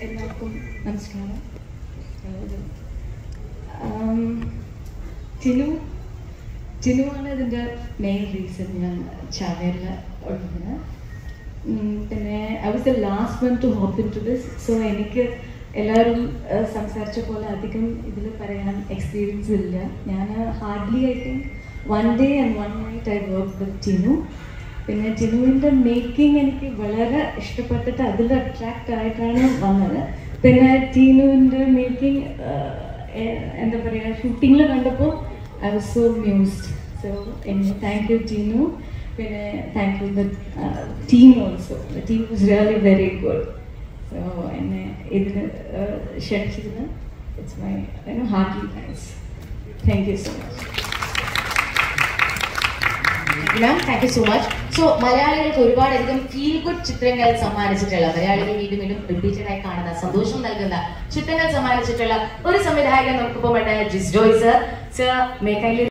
എല്ലാവർക്കും നമസ്കാരം. ജിനുവാണ് ഇതിൻ്റെ മെയിൻ റീസൺ ഞാൻ ചാവേറിൽ ഉള്ളത്. പിന്നെ I was the last one to hop into this. So എനിക്ക് എല്ലാവരും സംസാരിച്ച പോലെ അധികം ഇതിൽ പറയാൻ എക്സ്പീരിയൻസ് ഇല്ല. ഞാൻ hardly I think 1 day and 1 night I worked with Jinu. പിന്നെ ജിനുവിൻ്റെ മേക്കിംഗ് എനിക്ക് വളരെ ഇഷ്ടപ്പെട്ടിട്ട് അതിൽ അട്രാക്റ്റ് ആയിട്ടാണ് വന്നത്. പിന്നെ ജിനുവിൻ്റെ മേക്കിംഗ് എന്താ പറയുക, ഷൂട്ടിങ്ങിൽ കണ്ടപ്പോൾ I was so mused. So thank you Jinu. പിന്നെ thank you the team also. The team was really very good. So എന്നെ ഇതിന് ക്ഷണിച്ചതിന് it's my heartly thanks. Thank you so much. Thank you so much. So മലയാളികൾക്ക് ഒരുപാടധികം feel good ചിത്രങ്ങൾ സമ്മാനിച്ചിട്ടുള്ള, മലയാളികൾ വീണ്ടും വീണ്ടും റിപ്പീറ്റഡ് ആയി കാണുന്ന, സന്തോഷം നൽകുന്ന ചിത്രങ്ങൾ സമ്മാനിച്ചിട്ടുള്ള ഒരു സംവിധായകൻ നമുക്കിപ്പോൾ ജിസ് ജോയ് സർ. സർ,